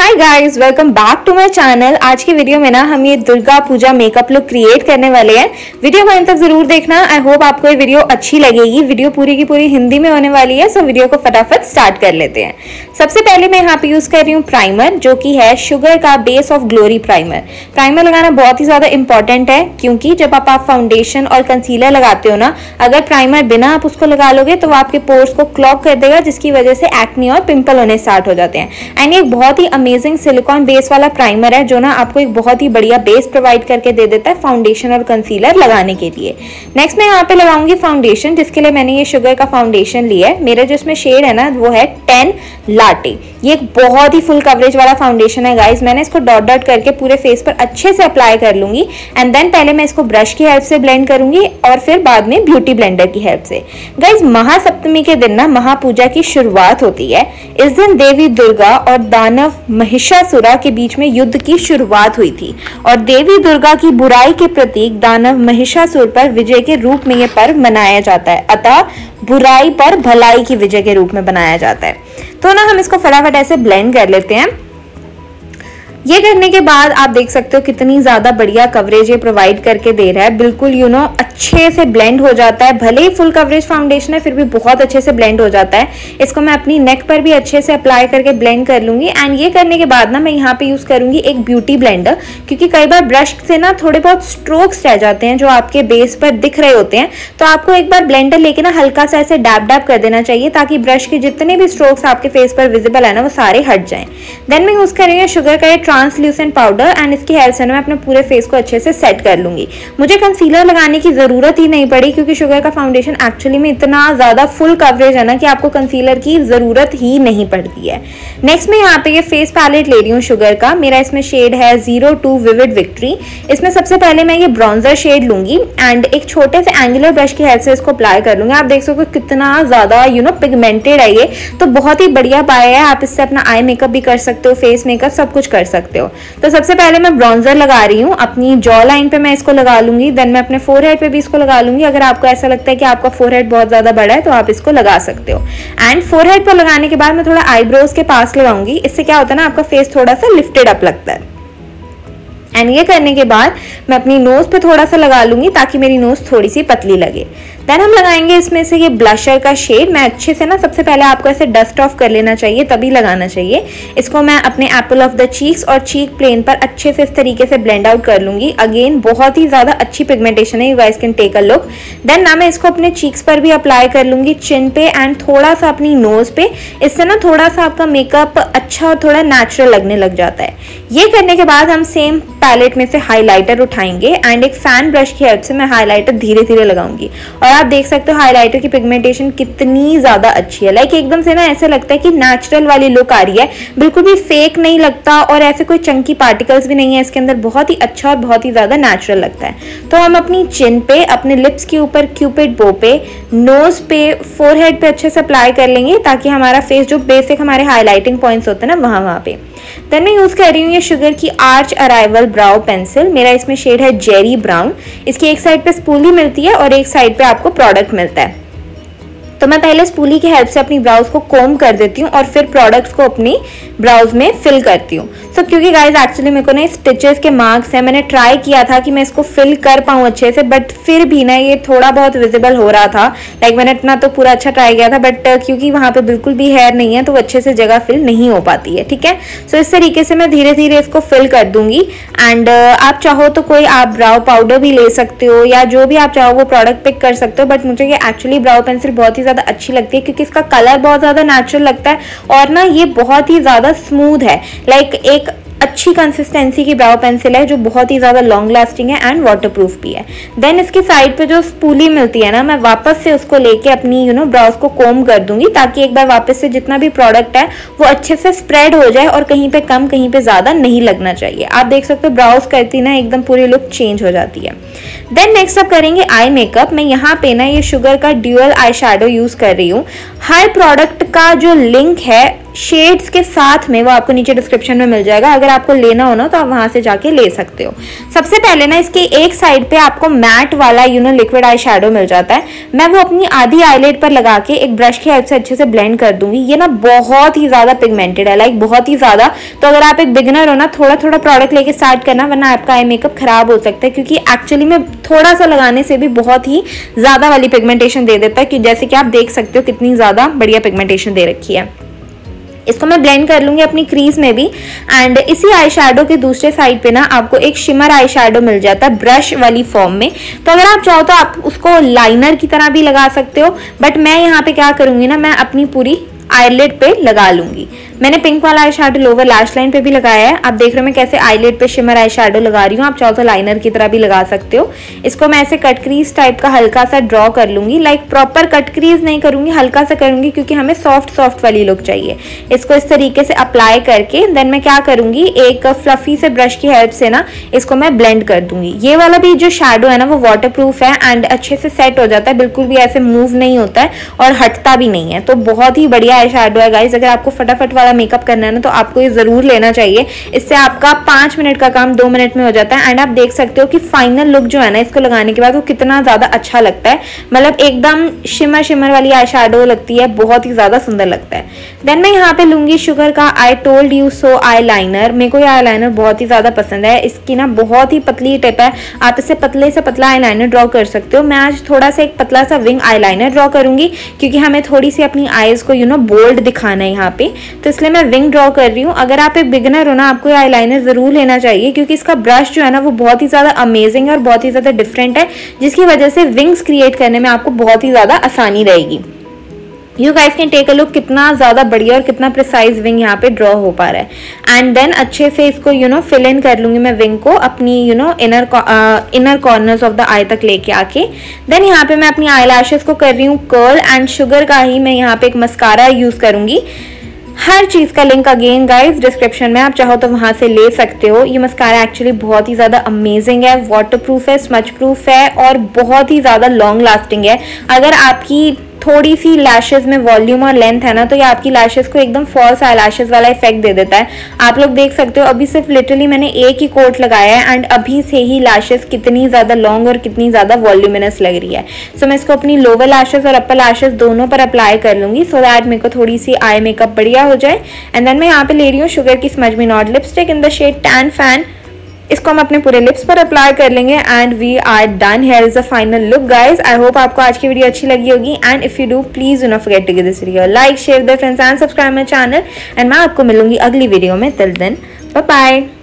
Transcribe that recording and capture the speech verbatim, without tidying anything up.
Hi guys, welcome back to my channel. आज की video में ना हम ये Durga Puja makeup look create करने वाले हैं। वीडियो को अंत तक जरूर देखना। आई होप आपको ये वीडियो अच्छी लगेगी। वीडियो पूरी की पूरी हिंदी में होने वाली है, सो वीडियो को फटाफट स्टार्ट कर लेते हैं। सबसे पहले मैं यहाँ पे यूज कर रही हूँ प्राइमर, जो कि है शुगर का base of glory primer. Primer लगाना बहुत ही ज्यादा इंपॉर्टेंट है, क्योंकि जब आप, आप फाउंडेशन और कंसीलर लगाते हो ना, अगर प्राइमर बिना आप उसको लगा लोगे तो वो आपके पोर्स को क्लॉग कर देगा, जिसकी वजह से एक्ने और पिंपल होने स्टार्ट हो जाते हैं। एंड ये बहुत ही अमेजिंग सिलिकॉन बेस वाला प्राइमर है, जो ना आपको एक बहुत ही बढ़िया बेस प्रोवाइड करके दे देता है फाउंडेशन और कंसीलर लगाने के लिए। नेक्स्ट मैं यहाँ पे लगाऊंगी फाउंडेशन, जिसके लिए मैंने ये शुगर का फाउंडेशन लिया है। मेरा जो इसमें शेड है ना, वो है टेन लाटे। ये एक बहुत ही फुल कवरेज वाला फाउंडेशन है गाइस। मैंने इसको डॉट डॉट करके पूरे फेस पर अच्छे से अप्लाई कर लूंगी एंड देन पहले मैं इसको ब्रश की हेल्प से ब्लेंड करूंगी और फिर बाद में ब्यूटी ब्लेंडर की हेल्प से। गाइस, महासप्तमी के दिन ना महापूजा की शुरुआत होती है। इस दिन देवी दुर्गा और दानव महिषासुरा के बीच में युद्ध की शुरुआत हुई थी और देवी दुर्गा की बुराई के प्रतीक दानव महिषासुर पर विजय के रूप में यह पर्व मनाया जाता है। अतः बुराई पर भलाई की विजय के रूप में बनाया जाता है। तो ना हम इसको फटाफट ऐसे ब्लेंड कर लेते हैं। ये करने के बाद आप देख सकते हो कितनी ज्यादा बढ़िया कवरेज ये प्रोवाइड करके दे रहा है। बिल्कुल यू नो अच्छे से ब्लेंड हो जाता है। भले ही फुल कवरेज फाउंडेशन है, फिर भी बहुत अच्छे से ब्लेंड हो जाता है। इसको मैं अपनी नेक पर भी अच्छे से अप्लाई करके ब्लेंड कर लूंगी। एंड ये करने के बाद ना मैं यहाँ पे यूज करूंगी एक ब्यूटी ब्लेंडर, क्योंकि कई बार ब्रश से ना थोड़े बहुत स्ट्रोक्स रह जाते हैं जो आपके बेस पर दिख रहे होते हैं। तो आपको एक बार ब्लेंडर लेके ना हल्का सा ऐसे डैब डैब कर देना चाहिए, ताकि ब्रश के जितने भी स्ट्रोक्स आपके फेस पर विजिबल है ना, वो सारे हट जाएं। देन मैं यूज करेंगे शुगर का ट्रांसल्यूसेंट पाउडर एंड इसकी हेल्प से मैं अपने पूरे फेस को अच्छे से सेट कर लूंगी। मुझे कंसीलर लगाने की जरूरत ही नहीं पड़ी, क्योंकि शुगर का फाउंडेशन एक्चुअली में इतना ज्यादा फुल कवरेज है ना कि आपको कंसीलर की जरूरत ही नहीं पड़ती है। नेक्स्ट मैं यहाँ पे ये फेस पैलेट ले रही हूँ शुगर का। मेरा इसमें शेड है जीरो टू विविड विक्ट्री। इसमें सबसे पहले मैं ये ब्रॉन्जर शेड लूंगी एंड एक छोटे से एंगुलर ब्रश की हेल्प से इसको अप्लाई कर लूंगी। आप देख सकते हो कितना ज्यादा यू नो पिगमेंटेड है ये, तो बहुत ही बढ़िया पाया है। आप इससे अपना आई मेकअप भी कर सकते हो, फेस मेकअप सब कुछ कर सकते हो। तो सबसे पहले मैं ब्रॉन्जर लगा रही हूँ अपनी जॉ लाइन पे, मैं इसको लगा लूंगी। देन मैं अपने फोरहेड पे भी इसको लगा लूंगी। अगर आपको ऐसा लगता है कि आपका फोरहेड बहुत ज्यादा बड़ा है तो आप इसको लगा सकते हो। एंड फोरहेड पर लगाने के बाद मैं थोड़ा आईब्रोज के पास लगाऊंगी। इससे क्या होता है ना, आपका फेस थोड़ा सा लिफ्टेड अप लगता है। एंड ये करने के बाद मैं अपनी नोज पे थोड़ा सा लगा लूंगी, ताकि मेरी नोज थोड़ी सी पतली लगे। देन हम लगाएंगे इसमें से ये ब्लशर का शेड। मैं अच्छे से ना सबसे पहले आपको ऐसे डस्ट ऑफ कर लेना चाहिए, तभी लगाना चाहिए। इसको मैं अपने एप्पल ऑफ द चीक्स और चीक प्लेन पर अच्छे से इस तरीके से ब्लेंड आउट कर लूंगी। अगेन बहुत ही ज्यादा अच्छी पिगमेंटेशन है, you guys can take a look. Then ना मैं इसको अपने चीक्स पर भी अप्लाई कर लूंगी, चिन पे एंड थोड़ा सा अपनी नोज पे। इससे ना थोड़ा सा आपका मेकअप अच्छा और थोड़ा नेचुरल लगने लग जाता है। ये करने के बाद हम सेम पैलेट में से हाइलाइटर उठाएंगे एंड एक फैन ब्रश की हेल्प से मैं हाइलाइटर धीरे धीरे लगाऊंगी। और आप देख सकते हो हाइलाइटर की पिगमेंटेशन कितनी ज्यादा अच्छी है। लाइक एकदम से ना ऐसे लगता है कि नेचुरल वाली लुक आ रही है, बिल्कुल भी फेक नहीं लगता और ऐसे कोई चंकी पार्टिकल्स भी नहीं है इसके अंदर। बहुत ही अच्छा और बहुत ही ज्यादा नेचुरल लगता है। तो हम अपनी चिन पे, अपने लिप्स के ऊपर क्यूपिड बो पे, नोज पे, फोरहेड पे अच्छे से अप्लाई कर लेंगे, ताकि हमारा फेस जो बेसिक हमारे हाईलाइटिंग पॉइंट्स होते हैं ना, वहां वहां पे। देन मैं यूज कर रही हूँ ये शुगर की आर्च अराइवल ब्राउ पेंसिल। मेरा इसमें शेड है जेरी ब्राउन। इसकी एक साइड पे स्पूली मिलती है और एक साइड पे आपको प्रोडक्ट मिलता है। तो मैं पहले स्पूली की हेल्प से अपनी ब्राउज को कोम कर देती हूँ और फिर प्रोडक्ट्स को अपनी ब्राउज में फिल करती हूँ। सो so, क्योंकि गाइज एक्चुअली मेरे को ना स्टिचेस के मार्क्स है, मैंने ट्राई किया था कि मैं इसको फिल कर पाऊँ अच्छे से, बट फिर भी ना ये थोड़ा बहुत विजिबल हो रहा था। लाइक मैंने इतना तो पूरा अच्छा ट्राई किया था, बट क्योंकि वहाँ पे बिल्कुल भी हेयर नहीं है तो अच्छे से जगह फिल नहीं हो पाती है। ठीक है, सो so, इस तरीके से मैं धीरे धीरे इसको फिल कर दूंगी। एंड uh, आप चाहो तो कोई आप ब्राउ पाउडर भी ले सकते हो, या जो भी आप चाहो वो प्रोडक्ट पिक कर सकते हो। बट मुझे ये एक्चुअली ब्राउ पेंसिल बहुत ही ज्यादा अच्छी लगती है, क्योंकि इसका कलर बहुत ज्यादा नेचुरल लगता है और ना ये बहुत ही ज्यादा स्मूथ है। लाइक एक अच्छी कंसिस्टेंसी की ब्राउ पेंसिल है, जो बहुत ही ज्यादा लॉन्ग लास्टिंग है एंड वाटरप्रूफ भी है। देन इसकी साइड पे जो स्पूली मिलती है ना, मैं वापस से उसको लेके अपनी यू नो ब्राउज को कोम कर दूंगी, ताकि एक बार वापस से जितना भी प्रोडक्ट है वो अच्छे से स्प्रेड हो जाए और कहीं पे कम कहीं पे ज्यादा नहीं लगना चाहिए। आप देख सकते हो ब्राउज करती ना एकदम पूरी लुक चेंज हो जाती है। देन नेक्स्ट अब करेंगे आई मेकअप। मैं यहाँ पे ना ये शुगर का ड्यूअल आई शैडो यूज कर रही हूँ। हर प्रोडक्ट का जो लिंक है शेड्स के साथ में वो आपको नीचे डिस्क्रिप्शन में मिल जाएगा। अगर आप आपको लेना हो ना तो आप वहां से जाके ले सकते हो। सबसे पहले ना इसके एक साइड पे आपको मैट वाला you know liquid eye shadow मिल जाता है। मैं वो अपनी आधी आईलिड पर लगा के एक ब्रश की हेल्प से अच्छे से ब्लेंड कर दूंगी। ये ना बहुत ही ज्यादा पिगमेंटेड है, लाइक बहुत ही ज्यादा। तो अगर आप एक बिगिनर हो ना, थोड़ा थोड़ा प्रोडक्ट लेके स्टार्ट करना, वरना आपका आई मेकअप खराब हो सकता है, क्योंकि एक्चुअली में थोड़ा सा लगाने से भी बहुत ही ज्यादा वाली पिगमेंटेशन दे देता है, कि जैसे कि आप देख सकते हो कितनी ज्यादा बढ़िया पिगमेंटेशन दे रखी है। इसको मैं ब्लेंड कर लूंगी अपनी क्रीज में भी। एंड इसी आई शेडो के दूसरे साइड पे ना आपको एक शिमर आई शेडो मिल जाता है ब्रश वाली फॉर्म में। तो अगर आप चाहो तो आप उसको लाइनर की तरह भी लगा सकते हो, बट मैं यहाँ पे क्या करूंगी ना, मैं अपनी पूरी आईलिड पे लगा लूंगी। मैंने पिंक वाला eye shadow lower lash line पे भी लगाया है। आप देख रहे हो मैं कैसे आईलिड पे शिमर आई शेडो लगा रही हूँ। आप चाहो तो लाइनर की तरह भी लगा सकते हो। इसको मैं ऐसे कट क्रीज टाइप का हल्का सा ड्रॉ कर लूंगी, लाइक प्रॉपर कट क्रीज नहीं करूंगी, हल्का सा करूंगी, क्योंकि हमें सॉफ्ट सॉफ्ट वाली लुक चाहिए। इसको इस तरीके से अप्लाई करके देन मैं क्या करूंगी, एक फ्लफी से ब्रश की हेल्प से ना इसको मैं ब्लेंड कर दूंगी। ये वाला भी जो शेडो है ना वो वाटर प्रूफ है एंड अच्छे से सेट हो जाता है, बिल्कुल भी ऐसे मूव नहीं होता है और हटता भी नहीं है। तो बहुत ही बढ़िया आई शेडो है गाइज। अगर आपको फटाफट वाला मेकअप करना है ना तो आपको ये जरूर लेना चाहिए। इससे आपका पांच मिनट का काम दो मिनट में हो जाता है। एंड आप देख सकते हो कि फाइनल लुक जो है ना इसको लगाने के बाद वो कितना ज्यादा अच्छा लगता है, मतलब एकदम शिमर शिमर वाली आई शेडो लगती है, बहुत ही ज्यादा सुंदर लगता है। देन मैं यहाँ पे लूंगी शुगर का eye told you so eye liner. मेरे को ये आई लाइनर बहुत ही ज्यादा पसंद है। इसकी ना बहुत ही पतली टिप है, आप इससे पतले से पतला आई लाइनर ड्रॉ कर सकते हो। मैं आज थोड़ा सा एक पतला सा विंग आई लाइनर ड्रॉ करूंगी, क्योंकि हमें थोड़ी सी अपनी आईज को यू नो बोल्ड दिखाना है यहाँ पे, तो इसलिए मैं विंग ड्रॉ कर रही हूँ। अगर आप एक बिगिनर हो ना, आपको ये आईलाइनर जरूर लेना चाहिए, क्योंकि इसका ब्रश जो है ना वो बहुत ही ज्यादा अमेजिंग है और बहुत ही ज्यादा डिफरेंट है, जिसकी वजह से विंग्स क्रिएट करने में आपको बहुत ही ज्यादा आसानी रहेगी। You guys can take a look कितना ज्यादा बढ़िया और कितना प्रिसाइज विंग यहाँ पे ड्रॉ हो पा रहा है। एंड देन अच्छे से इसको यू नो फिल इन कर लूंगी मैं विंग को अपनी you know inner inner corners of the eye तक लेके आके। देन यहाँ पे मैं अपनी आई लैशेस को कर रही हूँ कर्ल एंड शुगर का ही मैं यहाँ पे एक मस्कारा यूज करूंगी। हर चीज का लिंक अगेन गाइस डिस्क्रिप्शन में, आप चाहो तो वहां से ले सकते हो। ये मस्कारा एक्चुअली बहुत ही ज्यादा अमेजिंग है, वाटर प्रूफ है, स्मच प्रूफ है और बहुत ही ज्यादा लॉन्ग लास्टिंग है। अगर आपकी थोड़ी सी लैशेज में वॉल्यूम और लेंथ है ना तो ये आपकी लैशेज को एकदम फॉल्स आई लैशेज वाला इफेक्ट दे देता है। आप लोग देख सकते हो अभी सिर्फ लिटरली मैंने एक ही कोट लगाया है एंड अभी से ही लैशेज कितनी ज्यादा लॉन्ग और कितनी ज्यादा वॉल्यूमिनस लग रही है। सो so, मैं इसको अपनी लोअर लैशेज और अपर लैशेज दोनों पर अप्लाई कर लूंगी, सो दैट मेरे को थोड़ी सी आई मेकअप बढ़िया हो जाए। एंड देन मैं यहाँ पे ले रही हूँ शुगर की smudge me not lipstick in the shade tan fan. इसको हम अपने पूरे लिप्स पर अप्लाई कर लेंगे and we are done. Here is the final look guys. I hope आपको आज की वीडियो अच्छी लगी होगी and if you do please do not forget to give this video like, share with friends and subscribe my channel. And मैं आपको मिलूंगी अगली वीडियो में। Till then bye bye.